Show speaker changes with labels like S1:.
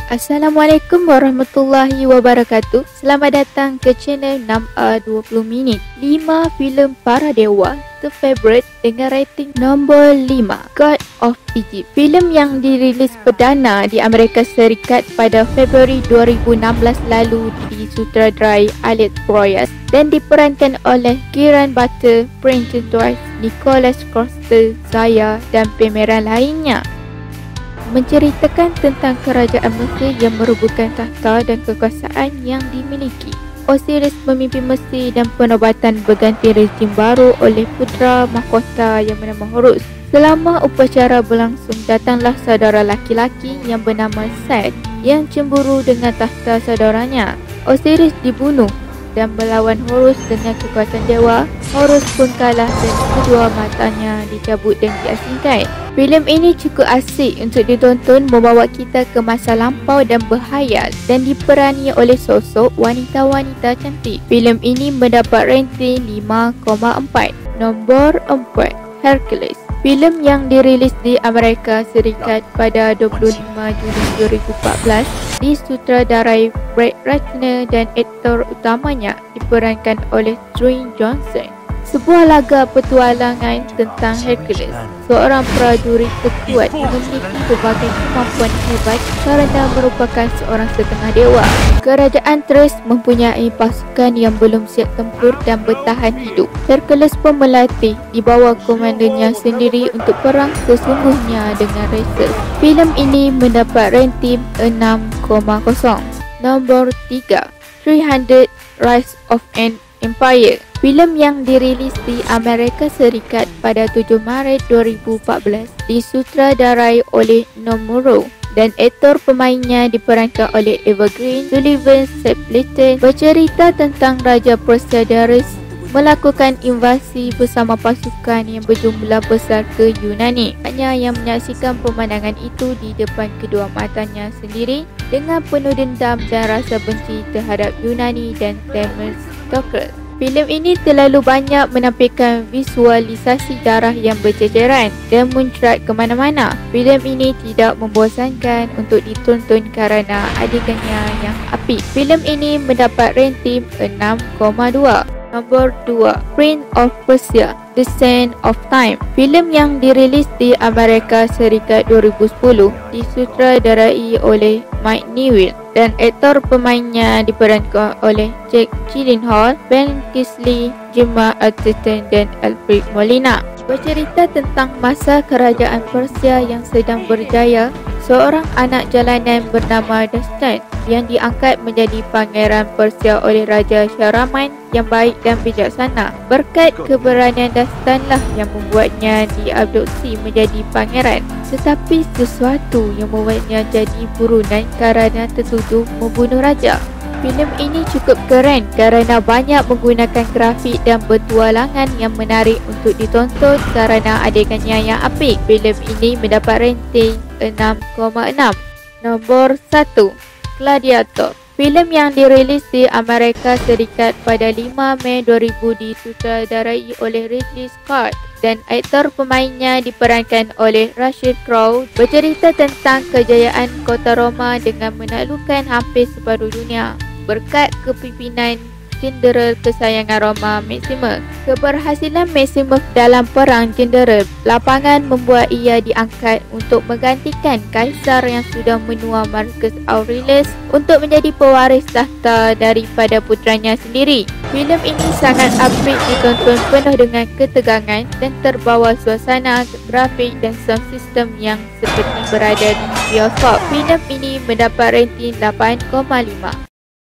S1: Assalamualaikum warahmatullahi wabarakatuh. Selamat datang ke channel 6A 20 Minit. 5 filem para dewa terfavorit dengan rating nombor 5, God of Egypt. Filem yang dirilis perdana di Amerika Serikat pada Februari 2016 lalu disutradarai Alex Proyas dan diperankan oleh Kieran Butler, Brenton Twice, Nicholas Coster, Zaya dan pemeran lainnya. Menceritakan tentang kerajaan Mesir yang merebutkan tahta dan kekuasaan yang dimiliki. Osiris memimpin Mesir dan penobatan berganti rezim baru oleh putera mahkota yang bernama Horus. Selama upacara berlangsung, datanglah saudara laki-laki yang bernama Set yang cemburu dengan tahta saudaranya. Osiris dibunuh dan melawan Horus dengan kekuatan dewa. Horus pun kalah dan kedua matanya dicabut dan diasingkan. Filem ini cukup asik untuk ditonton, membawa kita ke masa lampau dan berhayal dan diperani oleh sosok wanita-wanita cantik. Filem ini mendapat rating 5,4. Nombor 4, Hercules. Filem yang dirilis di Amerika Serikat pada 25 Juli 2014 disutradarai Brett Ratner dan aktor utamanya diperankan oleh Dwayne Johnson. Sebuah laga petualangan tentang Hercules, seorang prajurit terkuat yang memiliki berbagai kemampuan hebat kerana merupakan seorang setengah dewa. Kerajaan Thrace mempunyai pasukan yang belum siap tempur dan bertahan hidup. Hercules pun melatih di bawah komandannya sendiri untuk perang sesungguhnya dengan Rhesus. Filem ini mendapat rating 6,0. Nombor 3, 300 Rise of an Empire. Filem yang dirilis di Amerika Serikat pada 7 Maret 2014 disutradarai oleh Nomura dan aktor pemainnya diperankan oleh Eva Green, Sullivan Stapleton. Bercerita tentang Raja Persia Darius melakukan invasi bersama pasukan yang berjumlah besar ke Yunani. Hanya yang menyaksikan pemandangan itu di depan kedua matanya sendiri dengan penuh dendam dan rasa benci terhadap Yunani dan Themistocles. Filem ini terlalu banyak menampilkan visualisasi darah yang berceceran dan muncrat ke mana-mana. Filem ini tidak membosankan untuk ditonton kerana adegannya yang apik. Filem ini mendapat rating 6,2. Nombor 2, Prince of Persia, The Sands of Time. Filem yang dirilis di Amerika Serikat 2010 disutradarai oleh Mike Newell dan aktor pemainnya diperankan oleh Jake Gyllenhaal, Ben Kingsley, Gemma Arterton dan Alfred Molina. Bercerita tentang masa kerajaan Persia yang sedang berjaya. Seorang anak jalanan bernama Dastan yang diangkat menjadi pangeran Persia oleh Raja Shahraman yang baik dan bijaksana. Berkat keberanian Dastanlah yang membuatnya diadopsi menjadi pangeran. Tetapi sesuatu yang membuatnya jadi buronan kerana tertuduh membunuh raja. Filem ini cukup keren kerana banyak menggunakan grafik dan petualangan yang menarik untuk ditonton kerana adegannya yang apik. Filem ini mendapat rating 6,6. Nombor 1, Gladiator. Filem yang dirilis di Amerika Serikat pada 5 Mei 2000 disutradarai oleh Ridley Scott dan aktor pemainnya diperankan oleh Russell Crowe. Bercerita tentang kejayaan kota Roma dengan menaklukkan hampir separuh dunia berkat kepimpinan Jenderal kesayangan Roma Maximus. Keberhasilan Maximus dalam perang Jenderal lapangan membuat ia diangkat untuk menggantikan kaisar yang sudah menua Marcus Aurelius untuk menjadi pewaris tahta daripada putranya sendiri. Filem ini sangat apik ditonton, penuh dengan ketegangan dan terbawa suasana, grafik dan sound system yang seperti berada di bioskop. Filem ini mendapat rating 8,5.